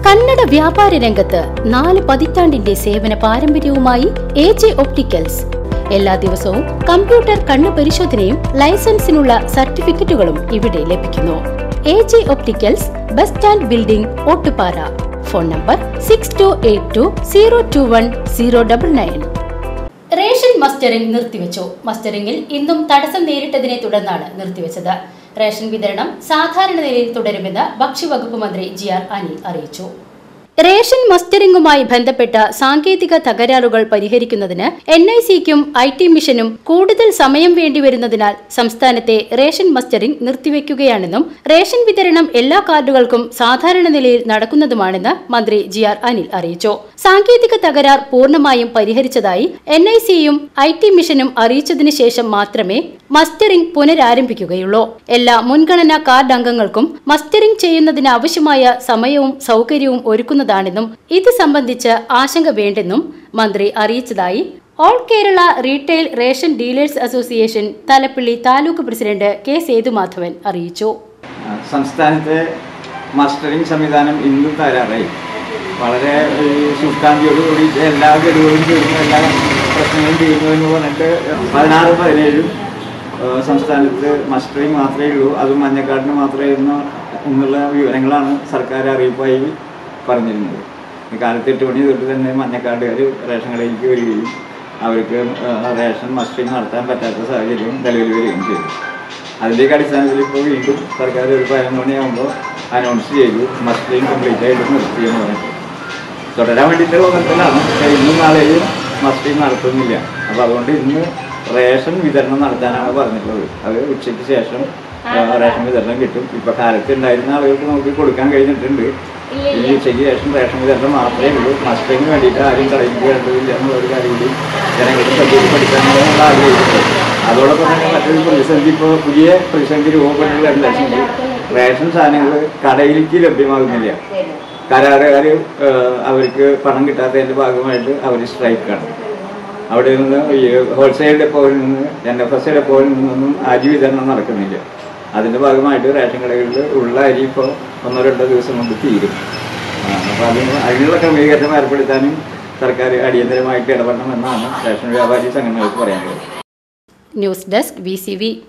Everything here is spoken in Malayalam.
കന്നഡ വ്യാപാര രംഗത്ത് 4 പതിറ്റാണ്ടിന്റെ സേവന പാരമ്പര്യവുമായി AJ ഒപ്റ്റിക്കൽസ്. എല്ലാ ദിവസവും കമ്പ്യൂട്ടർ കണ്ണു പരിശോധനയും ലൈസൻസിനുള്ള സർട്ടിഫിക്കറ്റുകളും ഇവിടെ ലഭിക്കുന്നു. AJ opticals, bus stand building, Ottupara. Phone number 6282021099. Ration mustering നിർത്തിവെച്ചു. മസ്റ്ററിംഗിൽ ഇന്നും തടസ്സം നേരിട്ടതിനെ തുടർന്നാണ് നിർത്തിവെച്ചത്. റേഷൻ വിതരണം സാധാരണ നിലയിൽ തുടരുമെന്ന് ഭക്ഷ്യവകുപ്പ് മന്ത്രി GR അനിൽ അറിയിച്ചു. റേഷൻ മസ്റ്ററിംഗുമായി ബന്ധപ്പെട്ട സാങ്കേതിക തകരാറുകൾ പരിഹരിക്കുന്നതിന് NICക്കും IT മിഷനും കൂടുതൽ സമയം വേണ്ടിവരുന്നതിനാൽ സംസ്ഥാനത്തെ റേഷൻ മസ്റ്ററിംഗ് നിർത്തിവെക്കുകയാണെന്നും റേഷൻ വിതരണം എല്ലാ കാർഡുകൾക്കും സാധാരണ നിലയിൽ നടക്കുന്നതുമാണെന്ന് മന്ത്രി GR അനിൽ അറിയിച്ചു. സാങ്കേതിക തകരാർ പൂർണ്ണമായും പരിഹരിച്ചതായി NICയും IT മിഷനും അറിയിച്ചതിനു ശേഷം മാത്രമേ മസ്റ്ററിംഗ് പുനരാരംഭിക്കുകയുള്ളൂ. എല്ലാ മുൻഗണനാ കാർഡ് അംഗങ്ങൾക്കും മസ്റ്ററിംഗ് ചെയ്യുന്നതിന് ആവശ്യമായ സമയവും സൗകര്യവും ഒരുക്കുന്നതാണെന്നും ഇത് സംബന്ധിച്ച് ആശങ്ക വേണ്ടെന്നും മന്ത്രി അറിയിച്ചതായി all Kerala retail ration dealers association Thalappilly taluk president K. Sethumadhavan അറിയിച്ചു. സംസ്ഥാനത്തെ മസ്റ്ററിംഗ് സംവിധാനം ഇന്നും തയ്യാറായി വളരെ ശുഷ്കാന്തിയോടുകൂടി എല്ലാ ഗഡുകളും തീർന്നു, എല്ലാ പ്രശ്നങ്ങളും തീർന്നു എന്ന് പറഞ്ഞിട്ട് 16-17 സംസ്ഥാനത്ത് മസ്റ്ററിംഗ് മാത്രമേ ഉള്ളൂ, അതും മഞ്ഞക്കാർഡിന് മാത്രമേ എന്നുള്ള വിവരങ്ങളാണ് സർക്കാർ അറിയിപ്പായി പറഞ്ഞിരുന്നത്. കാലത്ത് 8 മണി തൊട്ട് തന്നെ മഞ്ഞക്കാർഡുകാർ റേഷൻ കടയിലേക്ക് വരികയും അവർക്ക് റേഷൻ മസ്റ്ററിംഗ് നടത്താൻ പറ്റാത്ത സാഹചര്യം നിലവിൽ വരികയും ചെയ്തു. അതിൻ്റെയൊക്കെ അടിസ്ഥാനത്തിൽ ഇപ്പോൾ വീണ്ടും സർക്കാർ ഒരു 11 മണിയാകുമ്പോൾ അനൗൺസ് ചെയ്തു മസ്റ്ററിംഗ് കംപ്ലീറ്റ് ആയിട്ട് നിർത്തിയെന്ന് പറഞ്ഞിട്ട്. തുടരാൻ വേണ്ടിയിട്ടുള്ള ഒന്നത്തിലാണ് ഇന്നും നാളെയും മസ്റ്ററിംഗ് നടത്തുന്നില്ല. അപ്പോൾ അതുകൊണ്ട് ഇന്ന് റേഷൻ വിതരണം നടത്താനാണ് പറഞ്ഞിട്ടുള്ളത്. അത് ഉച്ചയ്ക്ക് ശേഷം റേഷൻ വിതരണം കിട്ടും. ഇപ്പോൾ കാലത്ത് ഉണ്ടായിരുന്ന ആളുകൾക്ക് നമുക്ക് കൊടുക്കാൻ കഴിഞ്ഞിട്ടുണ്ട്. ഈ ഉച്ചയ്ക്ക് ശേഷം റേഷൻ വിതരണം മാത്രമേ ഉള്ളൂ. മസ്റ്ററിംഗിന് വേണ്ടിയിട്ട് ആരും കടയിലേക്ക് വേണ്ടതില്ല എന്നുള്ളൊരു കാര്യം കൂടി ജനങ്ങൾക്ക് ശ്രദ്ധയിൽപ്പെടുത്താനാണ് നമ്മൾ ആഗ്രഹിക്കുന്നത്. അതോടൊപ്പം തന്നെ മറ്റൊരു പ്രതിസന്ധി, ഇപ്പോൾ പുതിയ പ്രതിസന്ധി രൂപപ്പെട്ടുള്ള എന്താണെന്ന് റേഷൻ സാധനങ്ങൾ കടയിലേക്ക് ലഭ്യമാകുന്നില്ല. കരാറുകാർ അവർക്ക് പണം കിട്ടാത്തതിൻ്റെ ഭാഗമായിട്ട് അവർ സ്ട്രൈക്കാണ്. അവിടെ നിന്ന് ഈ ഹോൾസെയിൽ ഡെപ്പോയിൽ നിന്ന് NFS ഡെപ്പോയിൽ നിന്നൊന്നും അരി വിതരണം നടക്കുന്നില്ല. അതിൻ്റെ ഭാഗമായിട്ട് റേഷൻ കടകളിൽ ഉള്ള അരി ഇപ്പോൾ 1-2 ദിവസം കൊണ്ട് തീരും. അപ്പോൾ അതിനുള്ള ക്രമീകരണം ഏർപ്പെടുത്താനും സർക്കാർ അടിയന്തരമായിട്ട് ഇടപെടണമെന്നാണ് റേഷൻ വ്യാപാരി സംഘടനകൾക്ക് പറയാനുള്ളത്. News desk VCV.